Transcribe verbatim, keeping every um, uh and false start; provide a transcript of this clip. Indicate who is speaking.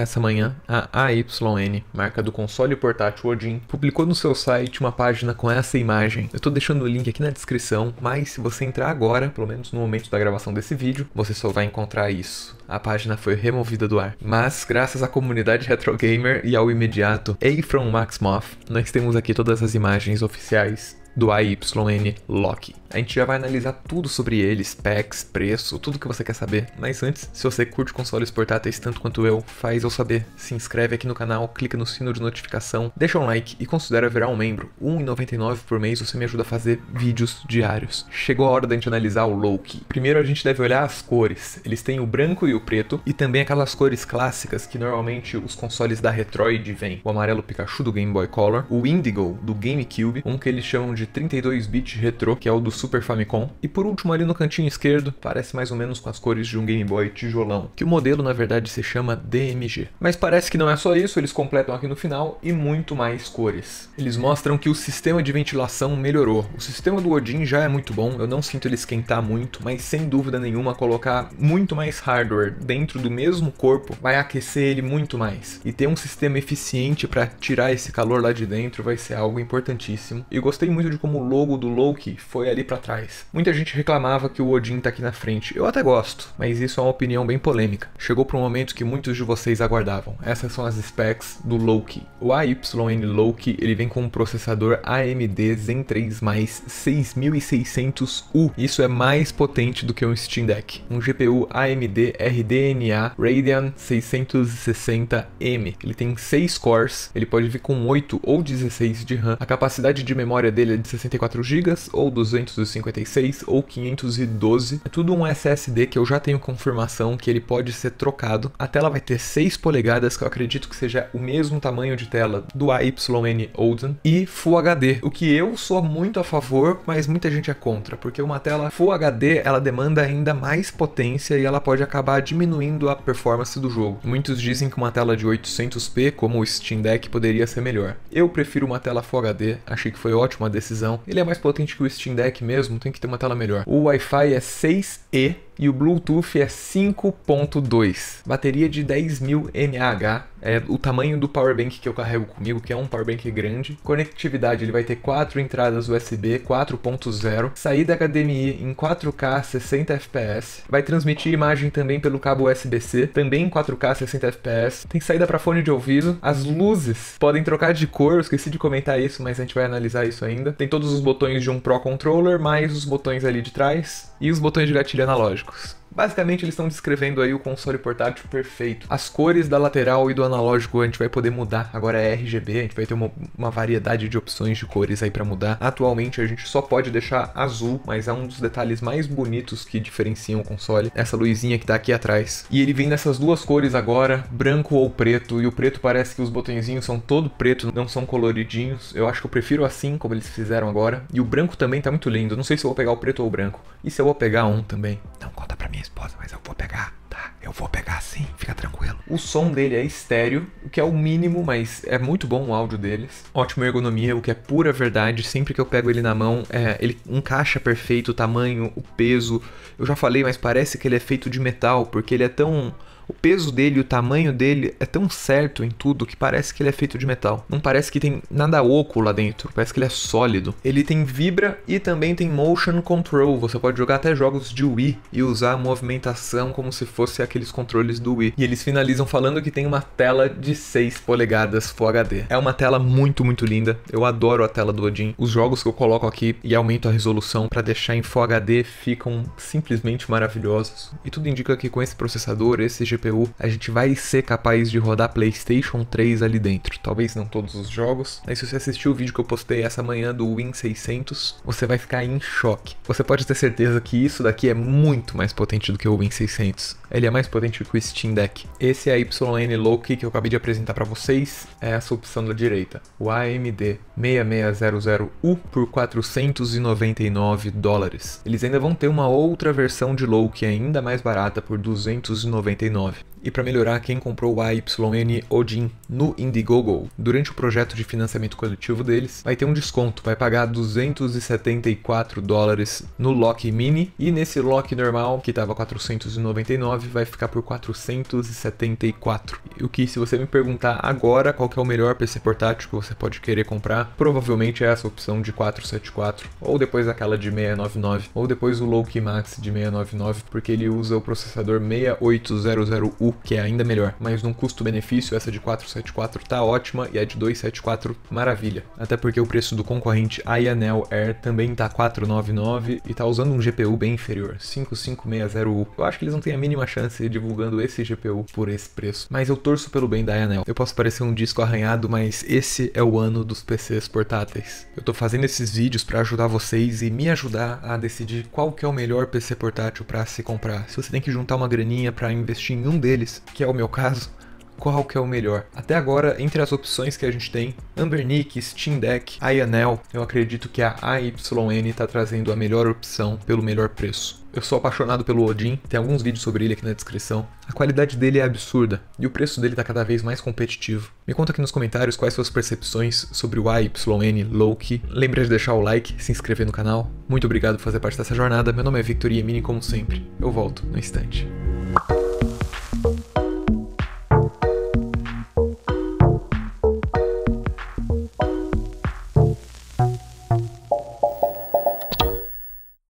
Speaker 1: Essa manhã, a A Y N, marca do console portátil Odin, publicou no seu site uma página com essa imagem. Eu tô deixando o link aqui na descrição, mas se você entrar agora, pelo menos no momento da gravação desse vídeo, você só vai encontrar isso. A página foi removida do ar. Mas, graças à comunidade Retro Gamer e ao imediato A from Maxmoff, nós temos aqui todas as imagens oficiais do A Y N Loki. A gente já vai analisar tudo sobre ele, specs, preço, tudo que você quer saber. Mas antes, se você curte consoles portáteis tanto quanto eu, faz eu saber. Se inscreve aqui no canal, clica no sino de notificação, deixa um like e considera virar um membro. um real e noventa e nove centavos por mês você me ajuda a fazer vídeos diários. Chegou a hora da gente analisar o Loki. Primeiro a gente deve olhar as cores. Eles têm o branco e o preto, e também aquelas cores clássicas que normalmente os consoles da Retroid vêm. O amarelo Pikachu do Game Boy Color, o Indigo do GameCube, um que eles chamam de de trinta e dois bit retrô, que é o do Super Famicom. E por último ali no cantinho esquerdo, parece mais ou menos com as cores de um Game Boy tijolão, que o modelo na verdade se chama D M G. Mas parece que não é só isso, eles completam aqui no final e muito mais cores. Eles mostram que o sistema de ventilação melhorou. O sistema do Odin já é muito bom, eu não sinto ele esquentar muito, mas sem dúvida nenhuma colocar muito mais hardware dentro do mesmo corpo vai aquecer ele muito mais. E ter um sistema eficiente para tirar esse calor lá de dentro vai ser algo importantíssimo. E gostei muito de como o logo do Loki foi ali pra trás. Muita gente reclamava que o Odin tá aqui na frente. Eu até gosto, mas isso é uma opinião bem polêmica. Chegou para um momento que muitos de vocês aguardavam. Essas são as specs do Loki. O A Y N Loki, ele vem com um processador A M D Zen três mais seis mil e seiscentos U. Isso é mais potente do que um Steam Deck. Um G P U A M D R D N A Radeon seiscentos e sessenta M. Ele tem seis cores, ele pode vir com oito ou dezesseis de RAM. A capacidade de memória dele é de sessenta e quatro gigas, ou duzentos e cinquenta e seis, ou quinhentos e doze. É tudo um S S D que eu já tenho confirmação que ele pode ser trocado. A tela vai ter seis polegadas, que eu acredito que seja o mesmo tamanho de tela do A Y N Odin, e Full H D, o que eu sou muito a favor, mas muita gente é contra, porque uma tela Full H D, ela demanda ainda mais potência e ela pode acabar diminuindo a performance do jogo. Muitos dizem que uma tela de oitocentos p, como o Steam Deck, poderia ser melhor. Eu prefiro uma tela Full H D, achei que foi ótima a decisão. Ele é mais potente que o Steam Deck mesmo, tem que ter uma tela melhor. O Wi-Fi é seis E e o Bluetooth é cinco ponto dois. Bateria de dez mil mAh, é o tamanho do powerbank que eu carrego comigo, que é um powerbank grande. Conectividade, ele vai ter quatro entradas U S B quatro ponto zero, saída H D M I em quatro K sessenta F P S, vai transmitir imagem também pelo cabo U S B C, também em quatro K sessenta F P S, tem saída para fone de ouvido, as luzes podem trocar de cor, eu esqueci de comentar isso, mas a gente vai analisar isso ainda. Tem todos os botões de um Pro Controller, mais os botões ali de trás e os botões de gatilho analógicos. Basicamente eles estão descrevendo aí o console portátil perfeito. As cores da lateral e do analógico a gente vai poder mudar, agora é R G B, a gente vai ter uma, uma variedade de opções de cores aí pra mudar. Atualmente a gente só pode deixar azul, mas é um dos detalhes mais bonitos que diferenciam o console, essa luzinha que tá aqui atrás. E ele vem nessas duas cores agora, branco ou preto, e o preto parece que os botõezinhos são todo preto, não são coloridinhos. Eu acho que eu prefiro assim, como eles fizeram agora. E o branco também tá muito lindo, não sei se eu vou pegar o preto ou o branco. E se eu vou pegar um também? Não conta pra minha esposa, mas eu vou pegar, tá? Eu vou pegar sim, fica tranquilo. O som dele é estéreo, o que é o mínimo, mas é muito bom o áudio deles. Ótima ergonomia, o que é pura verdade. Sempre que eu pego ele na mão, é, ele encaixa perfeito, o tamanho, o peso. Eu já falei, mas parece que ele é feito de metal, porque ele é tão... O peso dele, o tamanho dele é tão certo em tudo que parece que ele é feito de metal. Não parece que tem nada oco lá dentro, parece que ele é sólido. Ele tem vibra e também tem motion control. Você pode jogar até jogos de Wii e usar a movimentação como se fosse aqueles controles do Wii. E eles finalizam falando que tem uma tela de seis polegadas Full H D. É uma tela muito, muito linda. Eu adoro a tela do Odin. Os jogos que eu coloco aqui e aumento a resolução para deixar em Full H D ficam simplesmente maravilhosos. E tudo indica que com esse processador, esse G P U, a gente vai ser capaz de rodar PlayStation três ali dentro. Talvez não todos os jogos, mas se você assistiu o vídeo que eu postei essa manhã do Win seiscentos, você vai ficar em choque. Você pode ter certeza que isso daqui é muito mais potente do que o Win seiscentos. Ele é mais potente que o Steam Deck. Esse A Y N Loki que eu acabei de apresentar para vocês é essa opção da direita. O A M D seis seis zero zero U por quatrocentos e noventa e nove dólares. Eles ainda vão ter uma outra versão de Loki ainda mais barata por duzentos e noventa e nove. E para melhorar, quem comprou o A Y N Odin no Indiegogo durante o projeto de financiamento coletivo deles vai ter um desconto, vai pagar duzentos e setenta e quatro dólares no lock mini e nesse lock normal, que estava quatrocentos e noventa e nove, vai ficar por quatrocentos e setenta e quatro. O que, se você me perguntar agora qual que é o melhor P C portátil que você pode querer comprar, provavelmente é essa opção de quatrocentos e setenta e quatro, ou depois aquela de seiscentos e noventa e nove, ou depois o Low-Key Max de seiscentos e noventa e nove, porque ele usa o processador seis oito zero zero U, que é ainda melhor. Mas num custo-benefício, essa de quatrocentos e setenta e quatro tá ótima e a de duzentos e setenta e quatro, maravilha. Até porque o preço do concorrente Ayanel Air também tá quatrocentos e noventa e nove e tá usando um G P U bem inferior, cinco cinco seis zero U. Eu acho que eles não têm a mínima chance divulgando esse G P U por esse preço. Mas eu torço pelo bem da Ayanel. Eu posso parecer um disco arranhado, mas esse é o ano dos P Cs portáteis. Eu tô fazendo esses vídeos para ajudar vocês e me ajudar a decidir qual que é o melhor P C portátil para se comprar. Se você tem que juntar uma graninha para investir em um deles, que é o meu caso, qual que é o melhor? Até agora, entre as opções que a gente tem, Anbernic, Steam Deck, Ayanel, eu acredito que a A Y N está trazendo a melhor opção pelo melhor preço. Eu sou apaixonado pelo Odin, tem alguns vídeos sobre ele aqui na descrição. A qualidade dele é absurda e o preço dele está cada vez mais competitivo. Me conta aqui nos comentários quais suas percepções sobre o A Y N Low-Key. Lembra de deixar o like, se inscrever no canal. Muito obrigado por fazer parte dessa jornada. Meu nome é Victor Yemini, como sempre. Eu volto no instante.